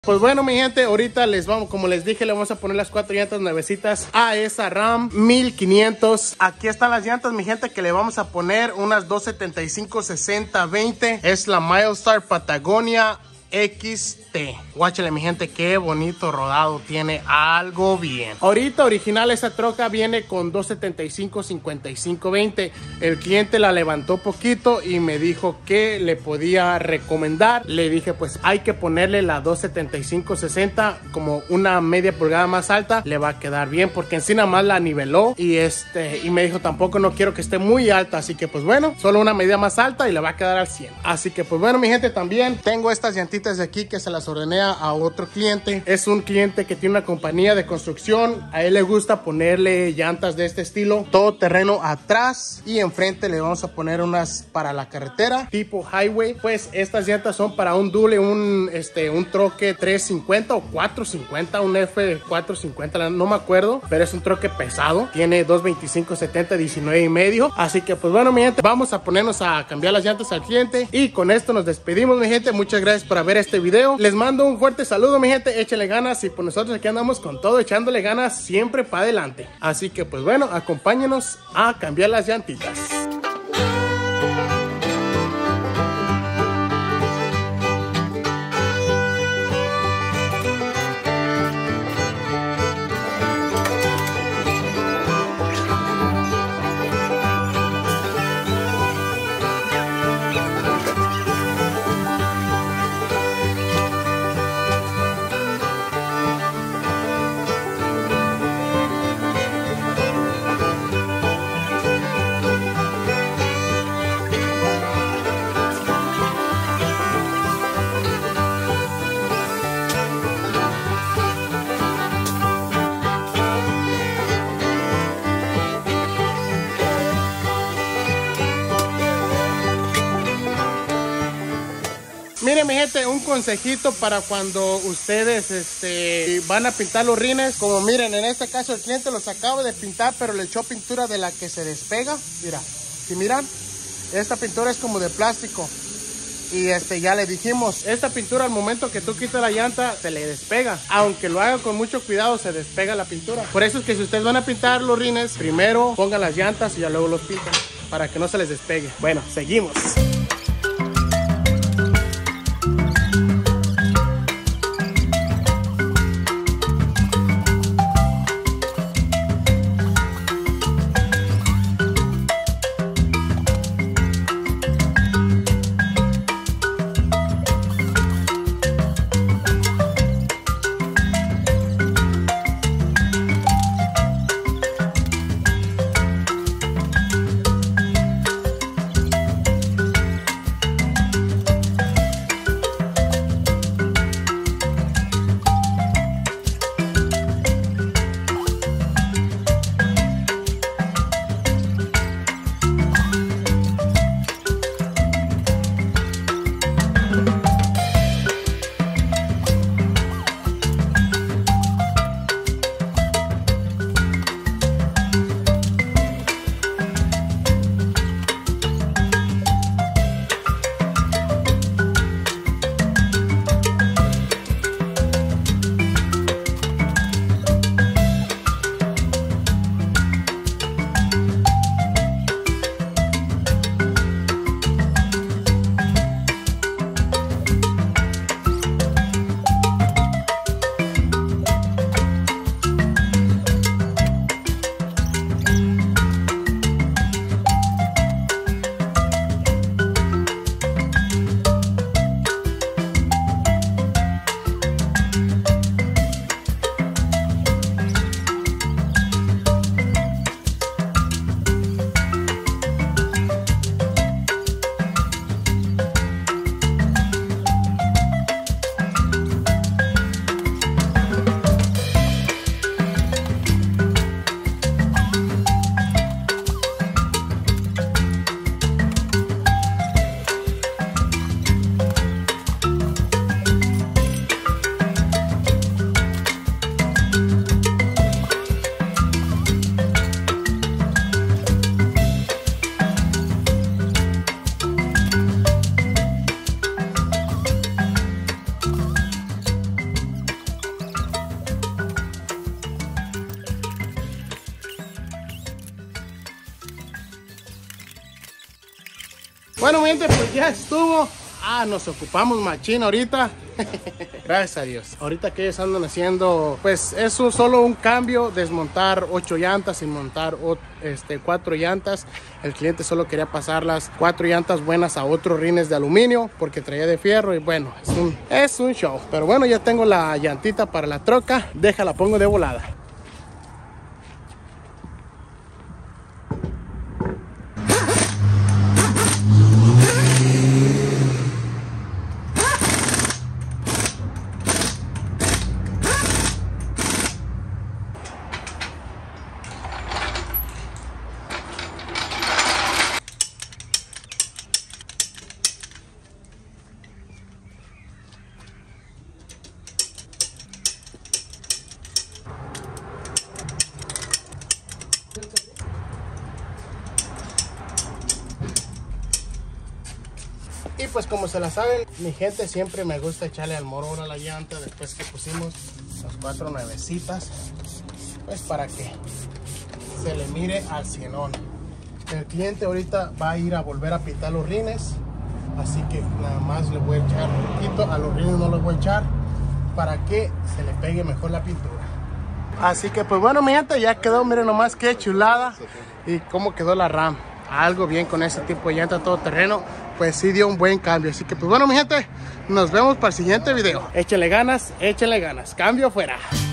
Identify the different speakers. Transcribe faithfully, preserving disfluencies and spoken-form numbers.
Speaker 1: Pues bueno, mi gente, ahorita les vamos, como les dije, le vamos a poner las cuatro llantas nuevecitas a esa Ram mil quinientos. Aquí están las llantas, mi gente, que le vamos a poner unas dos setenta y cinco sesenta veinte. Es la Milestar Patagonia X T. Guáchale, mi gente, qué bonito rodado tiene, algo bien. Ahorita original esa troca viene con dos setenta y cinco cincuenta y cinco veinte. El cliente la levantó poquito y me dijo que le podía recomendar. Le dije, pues hay que ponerle la dos setenta y cinco sesenta, como una media pulgada más alta, le va a quedar bien, porque en sí nada más la niveló y este y me dijo, tampoco no quiero que esté muy alta, así que pues bueno, solo una medida más alta y le va a quedar al cien. Así que pues bueno, mi gente, también tengo estas llantitas de aquí que se las ordené a otro cliente. Es un cliente que tiene una compañía de construcción. A él le gusta ponerle llantas de este estilo, todo terreno atrás, y enfrente le vamos a poner unas para la carretera tipo highway. Pues estas llantas son para un Dule, un este un troque tres cincuenta o cuatro cincuenta, un F cuatro cincuenta, no me acuerdo, pero es un troque pesado, tiene dos veinticinco setenta, diecinueve y medio. Así que pues bueno, mi gente, vamos a ponernos a cambiar las llantas al cliente, y con esto nos despedimos, mi gente. Muchas gracias por ver este video. Les mando un fuerte saludo, mi gente. Échenle ganas, y pues nosotros aquí andamos con todo, echándole ganas siempre para adelante. Así que pues bueno, acompáñenos a cambiar las llantitas. Miren, mi gente, un consejito para cuando ustedes este, van a pintar los rines. Como miren, en este caso el cliente los acaba de pintar, pero le echó pintura de la que se despega. Mira, si miran, esta pintura es como de plástico. Y este, ya le dijimos, esta pintura al momento que tú quitas la llanta se le despega. Aunque lo haga con mucho cuidado, se despega la pintura. Por eso es que si ustedes van a pintar los rines, primero pongan las llantas y ya luego los pintan, para que no se les despegue. Bueno, seguimos. Bueno, mi gente, pues ya estuvo. Ah, nos ocupamos machín ahorita. Gracias a Dios. Ahorita que ellos andan haciendo, pues eso solo un cambio, desmontar ocho llantas y montar este, cuatro llantas. El cliente solo quería pasar las cuatro llantas buenas a otros rines de aluminio porque traía de fierro y bueno, es un, es un show. Pero bueno, ya tengo la llantita para la troca. Déjala, pongo de volada. Y pues como se la saben, mi gente, siempre me gusta echarle al morón a la llanta después que pusimos las cuatro nuevecitas, pues para que se le mire al cienón. El cliente ahorita va a ir a volver a pintar los rines, así que nada más le voy a echar un poquito, a los rines no los voy a echar para que se le pegue mejor la pintura. Así que pues bueno, mi gente, ya quedó, miren nomás qué chulada y cómo quedó la RAM. Algo bien con ese tipo de llanta todoterreno, pues sí dio un buen cambio. Así que pues bueno, mi gente, nos vemos para el siguiente video. Échenle ganas, échenle ganas. Cambio fuera.